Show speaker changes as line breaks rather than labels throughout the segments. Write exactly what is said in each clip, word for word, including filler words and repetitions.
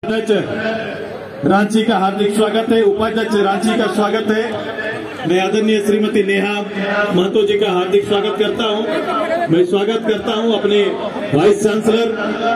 अध्यक्ष रांची का हार्दिक स्वागत है, उपाध्यक्ष रांची का स्वागत है। मैं आदरणीय श्रीमती नेहा महतो जी का हार्दिक स्वागत करता हूं। मैं स्वागत करता हूं अपने vice chancellor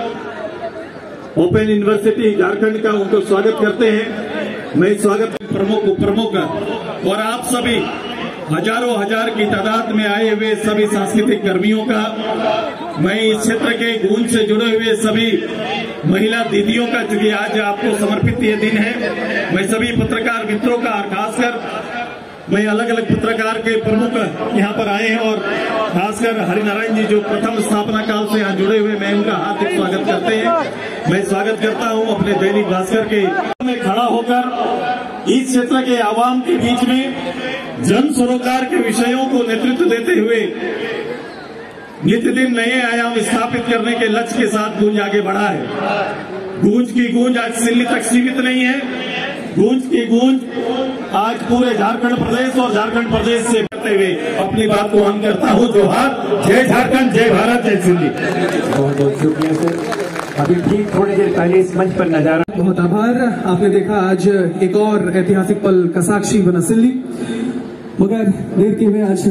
open university Jharkhand का, उनको स्वागत करते हैं। मैं स्वागत प्रमुख उप प्रमुख और आप सभी हजारों हजार की तादाद में आए हुए सभी सांस्कृतिक कर्मियों का, मैं इस क्षेत्र के गूंज से जुड़े हुए सभी महिला दीदियों का, चूंकि आज आपको समर्पित ये दिन है, मैं सभी पत्रकार मित्रों का, खासकर मैं अलग अलग पत्रकार के प्रमुख यहाँ पर आए हैं और खासकर हरिनारायण जी जो प्रथम स्थापना काल से यहाँ जुड़े हुए, मैं उनका हार्दिक स्वागत करते हैं। मैं स्वागत करता हूँ अपने दैनिक भास्कर के में खड़ा होकर इस क्षेत्र के आवाम के बीच में जन सरोकार के विषयों को नेतृत्व देते हुए नित्य दिन नए आयाम स्थापित करने के लक्ष्य के साथ गूंज आगे बढ़ा है। गूंज की गूंज आज दिल्ली तक सीमित नहीं है, गूंज की गूंज आज पूरे झारखंड प्रदेश और झारखंड प्रदेश से करते हुए अपनी बात को हम करता हूँ। जोहार, जय झारखंड, जय भारत, जय सिंधी।
बहुत बहुत शुक्रिया सर। अभी ठीक थोड़ी देर पहले इस मंच पर नजारा,
बहुत आभार। आपने देखा आज एक और ऐतिहासिक पल का साक्षी बना सिल्ली, मगर देर के हुए आज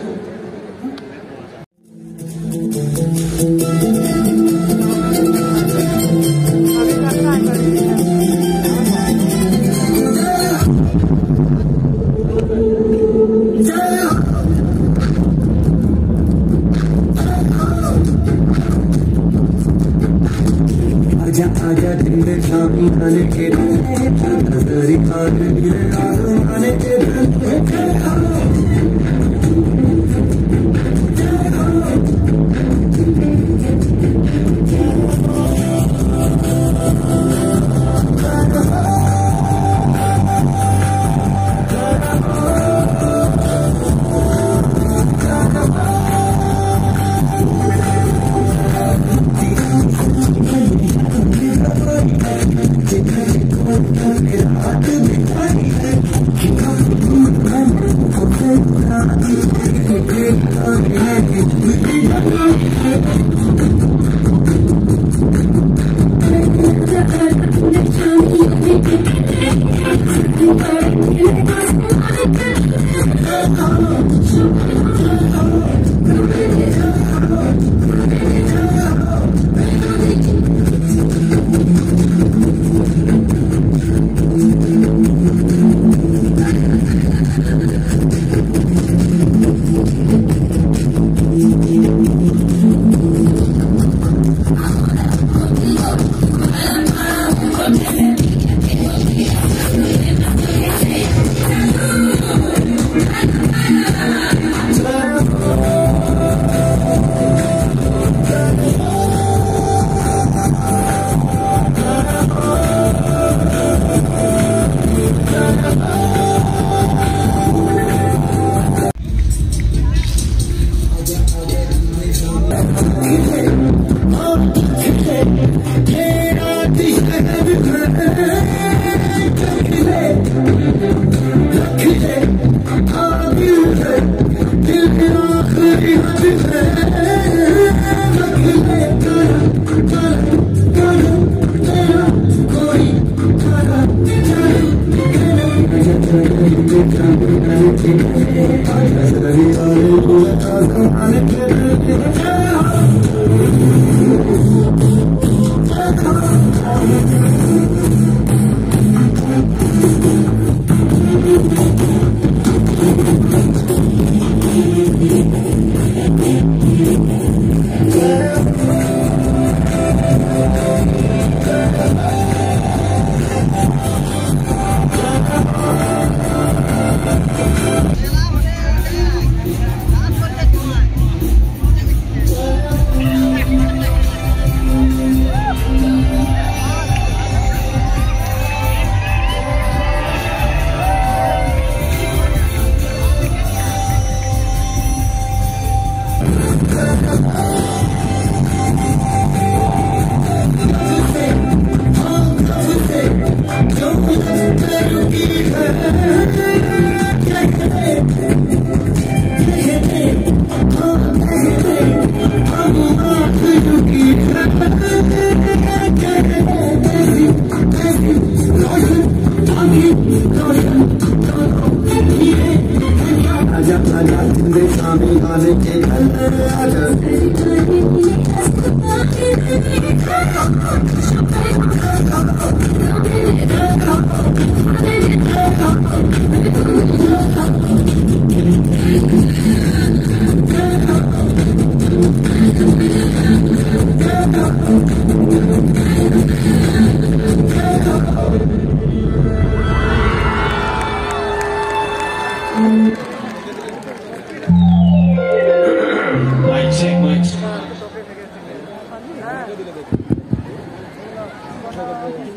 आजा दिन में शामी आने के नजरी आने आने के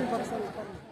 ऊपर सर ऊपर